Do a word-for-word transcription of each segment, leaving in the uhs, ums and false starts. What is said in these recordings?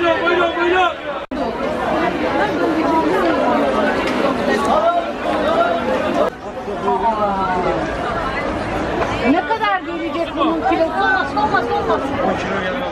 buyurun, buyurun, buyurun. Ne kadar gelecek bunun kilosu? Olmaz, olmaz, olmaz. on kilo gelir.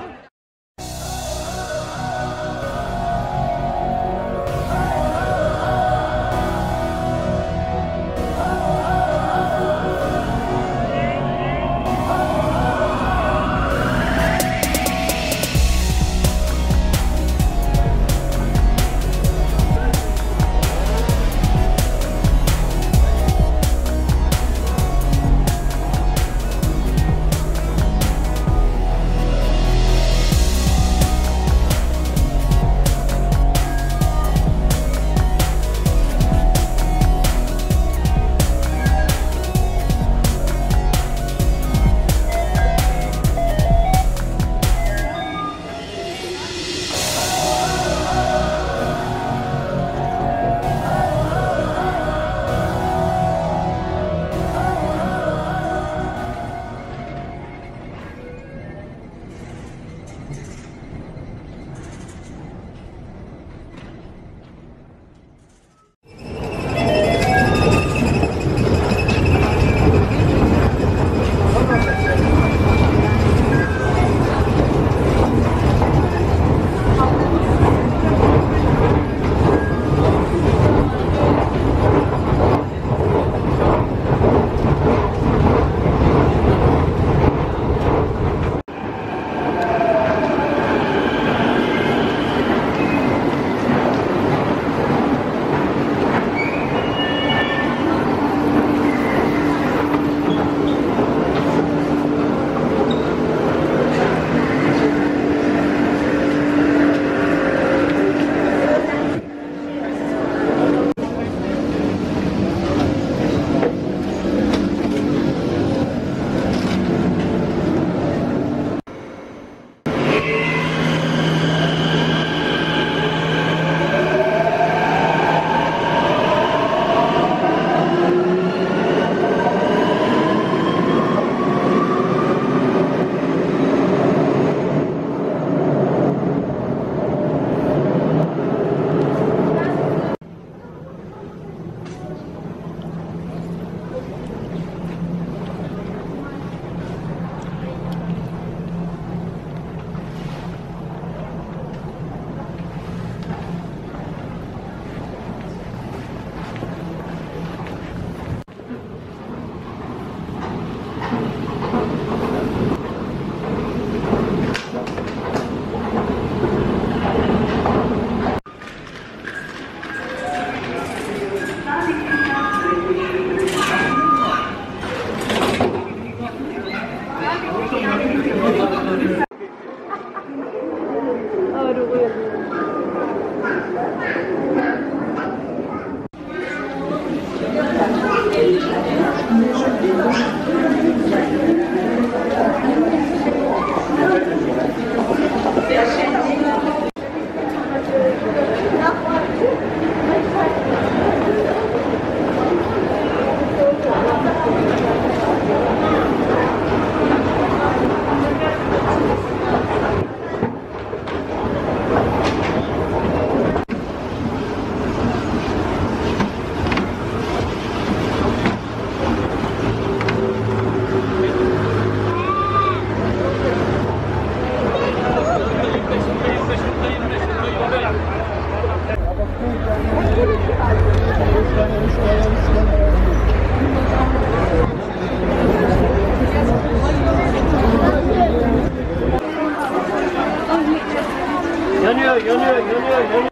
Yanıyor, yanıyor, yanıyor, yanıyor.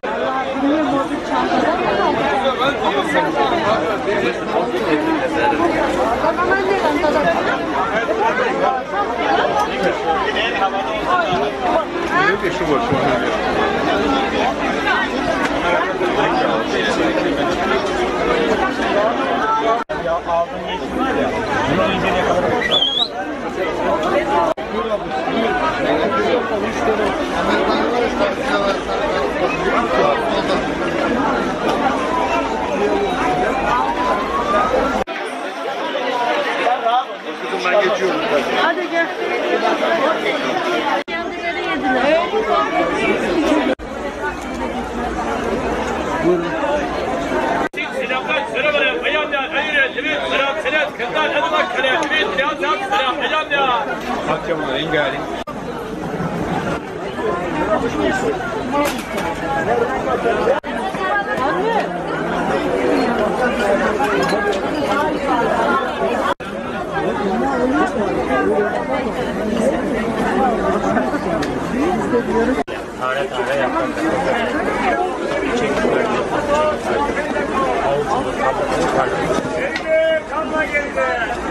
Ya aldığın yeşil var ya, bunu önceliğe kadar olsa. Ben geçiyorum. Hadi gel. Kendileri yediler. çekeceğim onu rengarenk. Tane tane yapmak. Çekip böyle. Avuçlu kapatını kartı. Kanla geldi.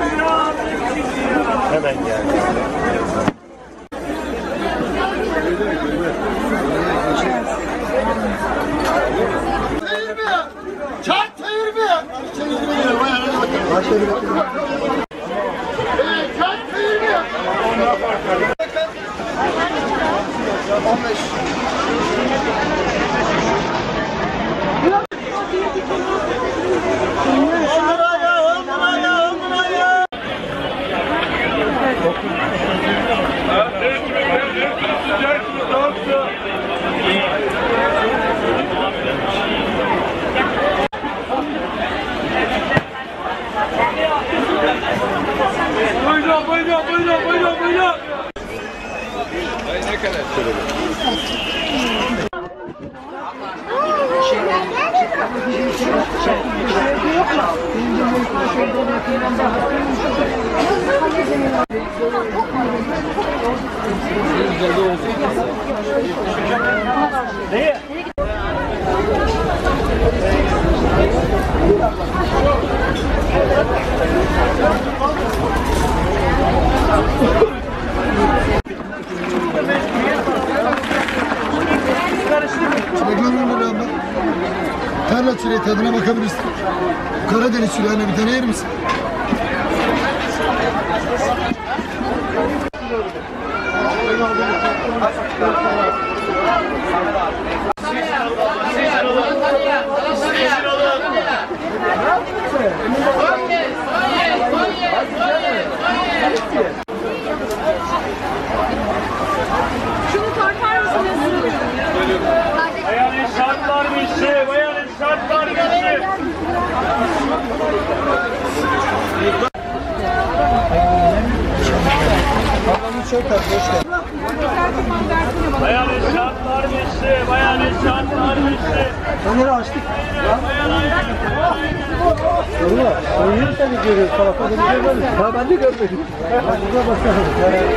Hemen geldi. Çay çayır mı? Çayır mı diyor. Vay hadi bakalım. Başla bir bakalım. Evet, çay çayır mı? on beş. Buyurun, buyurun, buyurun, buyurun, buyurun. Ay ne kadar Neye? Çileklerin oluyor ama. Tarla çileği tadına bakabilirsin. Karadeniz çileğine bir tane yer misin? Şunu tartar mısınız? Bayanın şartlar mışı, bayanın şartlar mışı. Bayanın şartlar mışı, bayanın şartlar mışı. Onları açtık. Orada, oyunu seni görüyoruz. Tarafta bir şey var mı? Ha ben de görmedim. Burada bakalım.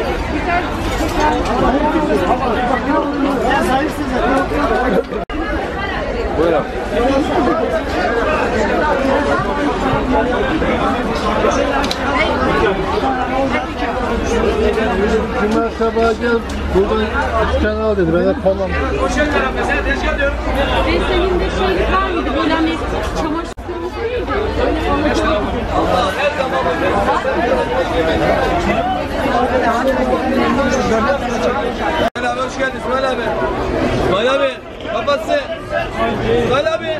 Ya sahipsiz zaten. Buyurun. Cuma sabahı gel, buradan üç tane al dedi. Ben de tamam dedim. Ve senin de şey var mıydı? Böyle hani çamaşır kırmızı mıydı? İsmail abi hoş geldin İsmail abi. İsmail abi kapatsın. İsmail abi.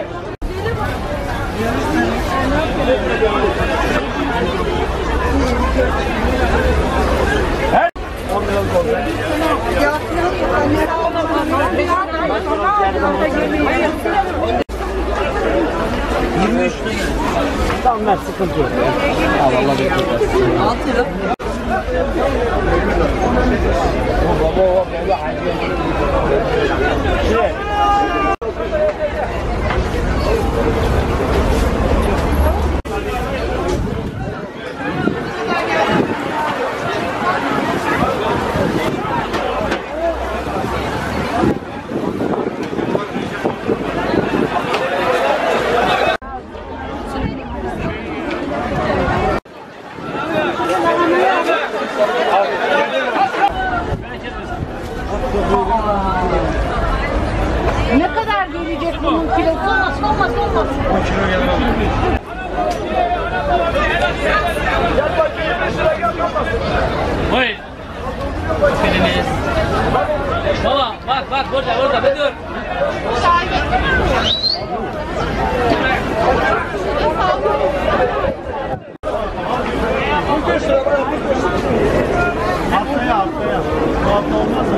yirmi üç lira. Tamam ver, sıkıntı yok. Allah Allah bekliyorlar. altı lira. Baba baba baba acil. Şey. Ne kadar gelecek bunun kilosu? Olmaz, olmaz, olmaz. on kilo yanına. Buyur. Biriniz. Baba bak bak burada burada ne diyor? Haftaya haftaya. Bu hafta olmazsa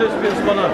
beş beş bana.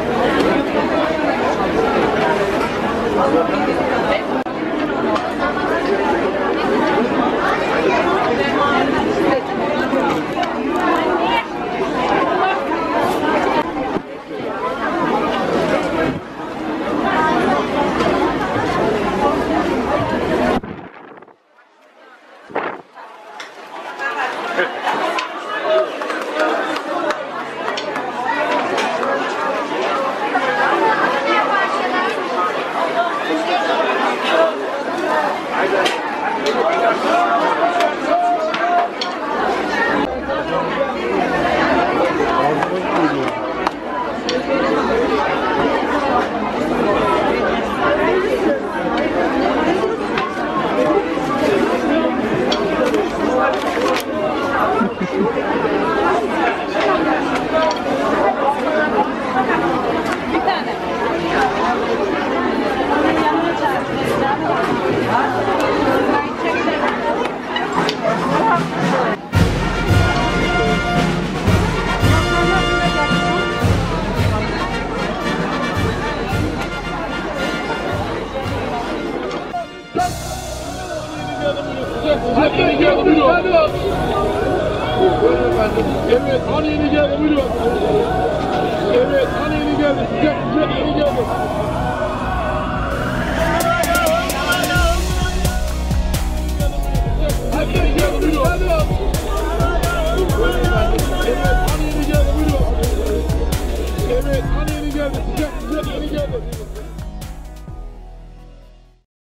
Evet, hani yeni geldi, buyurun. Evet, hani yeni geldi, sıcak sıcak yeni geldi. Hani yeni geldi, buyurun. Evet, hani yeni geldi, buyurun. Evet, hani yeni geldi, sıcak sıcak yeni geldi.